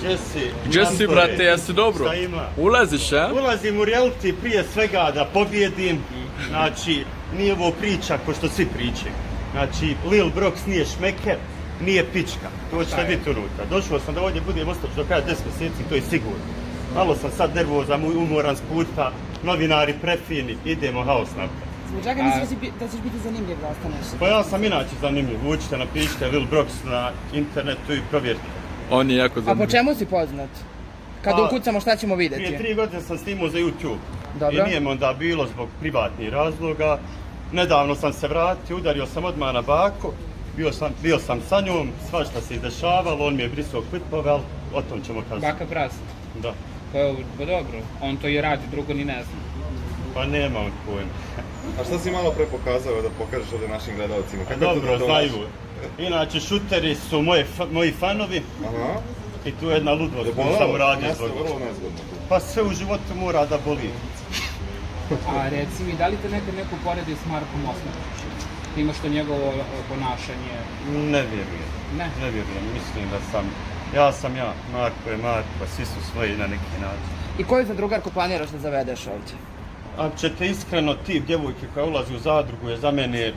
Gdje si, brate, jesi dobro? Šta ima? Ulaziš, a? Ulazim u reality prije svega da pobjedim. Znači, nije ovo priča ko što svi pričaju. Znači, Lil Brox nije šmeker, nije pička. To ćete vidjeti unutra. Došao sam da ovdje budem ostati do kraja 10 mjeseci, to je sigurno. Malo sam sad nervozan, umoran s puta, novinari prefini, idemo haos napraviti. Zbog čega misliš da ćeš biti zanimljiv da ostaneš? Pa ja sam inače zanimljiv. Učite, napišite Lil Brox na internetu i provjerite. On je jako zanimljiv. A po čemu si poznat? Kad ukucamo šta ćemo vidjeti? Prije 3 godine sam snimao za YouTube. Dobro. I nije mi onda bilo zbog privatnih razloga. Nedavno sam se vratio, udario sam odmah na baku. Bio sam sa njom, svašta se izdešavalo, on mi je brisao klipove, ali o tom ćemo kazati. Baka prasa? Da. Pa dobro, on to i radi, drugo ni ne znam. Pa nema on pojma. A šta si malo pre pokazao da pokažeš ovdje našim gledalcima? Dobro, znaju. Inače, šuteri su moji fanovi. Aha. I tu je jedna ludost koju sam uradio zbog. Vrlo nezgodno. Pa sve u životu mora da boli. A reci mi, da li te neko poredi s Markom Osmetićem? Imaš to njegovo ponašanje? Ne vjerujem. Ne vjerujem, mislim da sam... Ja sam ja, Marko je Marko, svi su svoji na neki način. I koju za drugarku planiraš da zavedeš ovdje? Ako ćete iskreno, tip djevojke koja ulazi u zadrugu je za mene...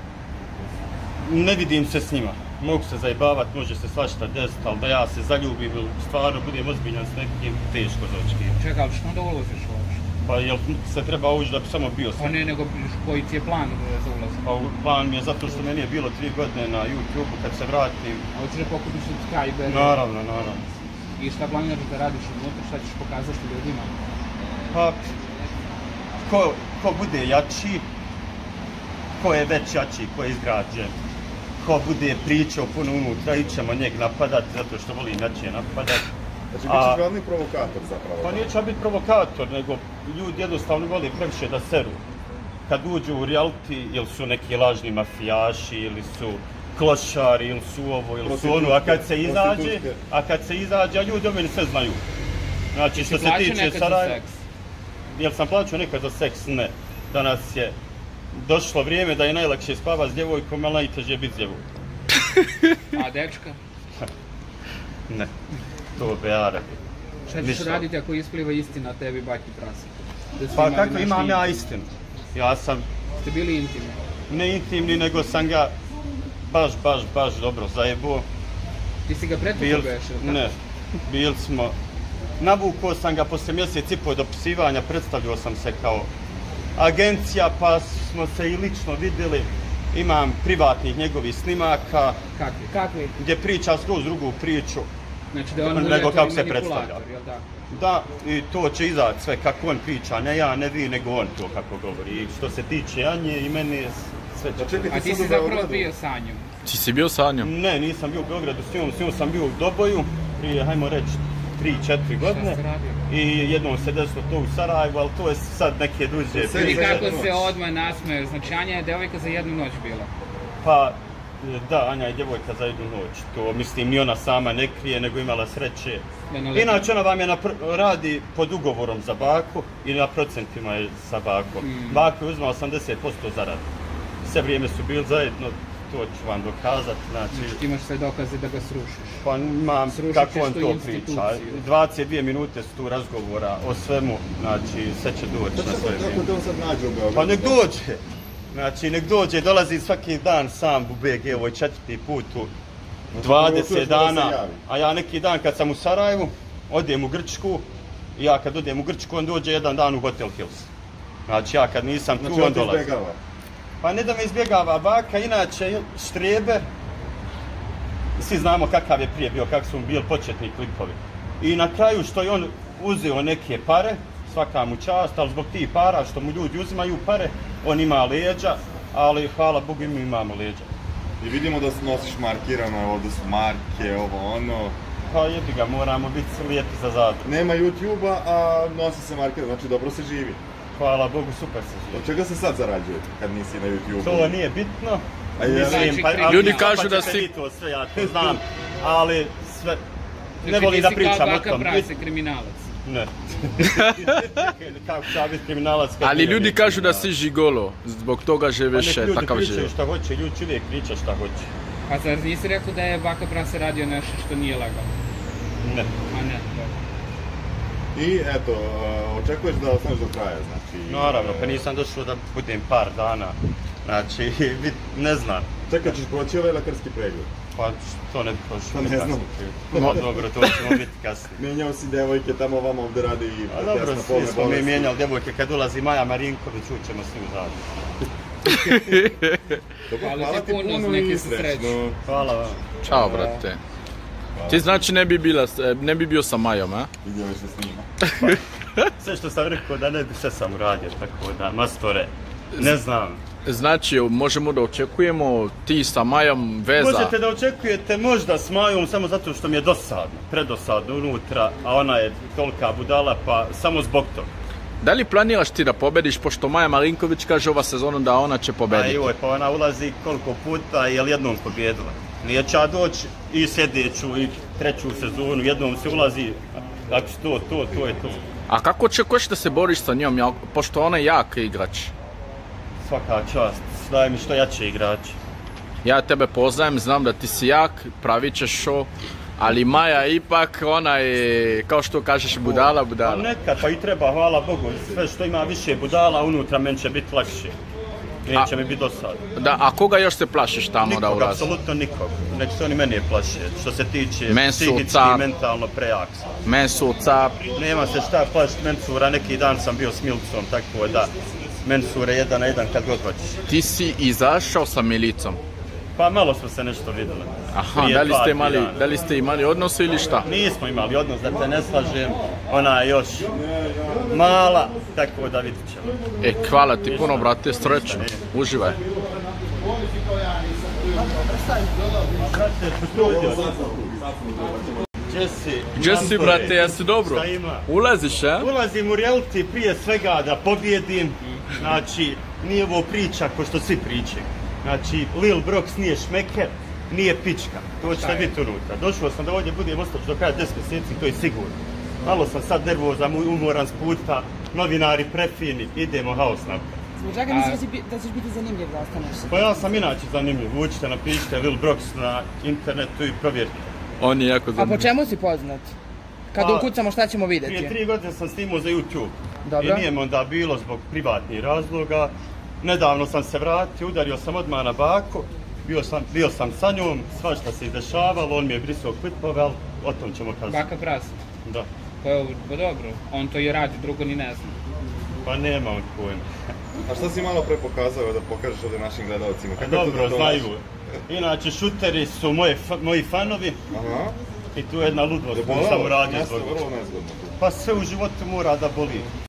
Ne vidim se s njima. Mogu se zajebavati, može se svašta desiti, ali da ja se zaljubim ili stvarno budem ozbiljan s nekim, teško za očekivati. Čekaj, ali što onda ulaziš uopšte? Pa jel se treba ući da bi samo bio sam? Pa ne, nego koji ti je plan za ulazak? Pa plan mi je zato što meni je bilo 3 godine na YouTube-u, kad se vratim. A hoćeš da pokupiš subscribere? Naravno. I šta planiraš da radiš unutra, šta ćeš pokazati ljudima? Pa, ko bude jači, ko je već jači, ko je izgrađen, ko bude pričao puno unutra, ićemo njeg napadati, zato što volim jačije napadati. Znači, bit ćeš glavni provokator zapravo. Pa neću biti provokator, nego ljudi jednostavno vole previše da seru. Kad uđu u reality, ili su neki lažni mafijaši, ili su klošari, ili su ovo, ili su ono, a kad se izađe, a ljudi o meni sve znaju. Znači, što se tiče Sarajeva... Jel sam plaćao nekad za seks? Ne. Danas je došlo vrijeme da je najlakše spavati s djevojkom, ali najteže je biti s djevojkom. A dečka? Ne. To beara. Šta ćeš raditi ako ispliva istina tebi baki prasa? Pa kako imam ja istinu? Ja sam... Ste bili intimni? Ne intimni, nego sam ga baš dobro zajebao. Ti si ga pretupo beš? Ne. Bili smo... Navukao sam ga posle mjesec i pol dopisivanja, predstavljao sam se kao agencija, pa smo se i lično vidjeli. Imam privatnih njegovih snimaka. Kakvi? Gdje priča skroz drugu priču. Znači da je on nego kako se predstavlja. Jel da? Da, i to će izaći sve kako on priča, ne ja, ne vi, nego on to kako govori. I što se tiče Anje i meni, sve će. A ti si zapravo bio sa njom? Ti si bio sa njom? Ne, nisam bio u Beogradu s njom sam bio u Doboju, prije, hajmo reći, 3-4 godine. I jednom se desilo to u Sarajevu, ali to je sad neke druže. I kako se odmah nasmeo, znači Anja je devojka za jednu noć bila? Pa, da, Anja je djevojka za jednu noć, to mislim ni ona sama ne krije, nego imala sreće. Inače ona vam je radi pod ugovorom za baku i na procentima je sa bakom. Bako je uzmao 80% zarade. Sve vrijeme su bili zajedno, to ću vam dokazati. Znači imaš sve dokaze da ga srušiš? Pa imam kako on to priča. 22 minute su tu razgovora o svemu, znači sve će doći na svoje vrijeme. Kako te on sad nađe u Beogradu? Pa nek dođe! Znači, nek dođe, dolazi svaki dan sam u BG, ovo je 4. put u 20 dana, a ja neki dan kad sam u Sarajevu, odem u Grčku, i ja kad odem u Grčku, on dođe jedan dan u Hotel Hills. Znači, ja kad nisam tu, on dolazi. Znači, on te izbjegava? Pa ne da me izbjegava baka, inače, štreber, svi znamo kakav je prije bio, kak su mu bili početni klipovi. I na kraju što je on uzeo neke pare, svaka mu čast, ali zbog tih para što mu ljudi uzimaju pare, on ima leđa, ali hvala Bogu mi imamo leđa. I vidimo da nosiš markirano, ovdje su marke, ovo ono. Pa jebi ga, moramo biti lijepi za zadrugu. Nema YouTube-a, a nosi se markirano, znači dobro se živi. Hvala Bogu, super se živi. Od čega se sad zarađuje kad nisi na YouTube-u? To nije bitno. Ljudi kažu da si... Sve ja to znam, ali sve... Ne volim da pričam o tom. Znači ti si kao Baka Prase kriminalac? Ne. Kako će biti kriminalac? Ali ljudi kažu da si žigolo, zbog toga živiš takav život. Pa nek ljudi pričaju šta hoće, ljudi će uvijek priča šta hoće. A zar nisi rekao da je Baka Prase radio nešto što nije legalno? Ne. ne, dobro. I eto, očekuješ da ostaneš do kraja, znači... Naravno, pa nisam došao da budem par dana. Znači, ne znam. Čekaj, ćeš proći ovaj lekarski pregled? Pa to ne bi prošlo. Pa ne znam. No, dobro, to ćemo biti kasnije. Mijenjao si devojke, tamo vama ovdje radi i A dobro, svi smo mi mijenjali devojke, kad ulazi Maja Marinković, ućemo svi u zajedno. Hvala ti puno i srećno. Hvala vam. Ćao, brate. Ti znači ne bi bio sa Majom, a? Vidio se s njima. Sve što sam rekao da ne bi, sve sam uradio, tako da, mastore, ne znam. Znači, možemo da očekujemo ti sa Majom veza? Možete da očekujete možda s Majom samo zato što mi je dosadno, predosadno unutra, a ona je tolika budala, pa samo zbog toga. Da li planiraš ti da pobediš, pošto Maja Marinković kaže ova sezona da ona će pobediti? A joj, pa ona ulazi koliko puta i je li jednom pobjedila? Nije će doći i sljedeću i treću sezonu, jednom se ulazi, ako su to je to. A kako očekuješ da se boriš sa njom, pošto ona je jak igrač? Svaka čast, daj mi što jače igrači. Ja tebe poznajem, znam da ti si jak, pravit ćeš show, ali Maja ipak, ona je, kao što kažeš, budala. Pa nekad, pa i treba, hvala Bogu, sve što ima više budala unutra, meni će biti lakše. Neće mi biti dosadno. Da, a koga još se plašiš tamo da ulazi? Apsolutno nikog. Nek se oni mene plaše, što se tiče psihički i mentalno prejak. Mensur, Cap. Nema se šta plašiti Mensura, neki dan sam bio s Milicom, tako da Mensur je 1 na 1 kad god hoćeš. Ti si izašao sa Milicom? Pa malo smo se nešto vidjeli. Aha, da li ste imali odnos ili šta? Nismo imali odnos, da te ne slažem, ona je još mala, tako da vidit ćemo. Hvala ti puno, brate, srećno, uživaj. Jesse, brate, jesi dobro? Ulaziš, a? Ulazim u reality prije svega da pobjedim, znači nije ovo priča ko što svi pričaju. Znači, Lil Brox nije šmeker, nije pička, to ćete biti unutra. Došao sam da ovdje budem ostati do kraja 10 mjeseci, to je sigurno. Malo sam sad nervozan, umoran s puta, novinari prefini, idemo haos napad. Zbog čega misliš da ćeš biti zanimljiv da ostaneš? Pa ja sam inače zanimljiv, učite, napišite Lil Brox na internetu i provjerite. On je jako zanimljiv. A po čemu si poznat? Kad ukucamo šta ćemo vidjeti? Prije 3 godine sam snimao za YouTube. Dobro. I nije mi onda bilo zbog privatnih razloga. Nedavno sam se vratio, udario sam odmah na baku, bio sam sa njom, svašta se izdešavalo, on mi je brisao klipove, ali o tom ćemo kazati. Baka prasa? Da. Pa dobro, on to i radi, drugo ni ne znam. Pa nema on pojma. A šta si malo pre pokazao da pokažeš ovdje našim gledalcima? Dobro, znaju. Inače, šuteri su moji fanovi. Aha. I tu je jedna ludost koju sam uradio zbog... Vrlo nezgodno tu. Pa sve u životu mora da boli.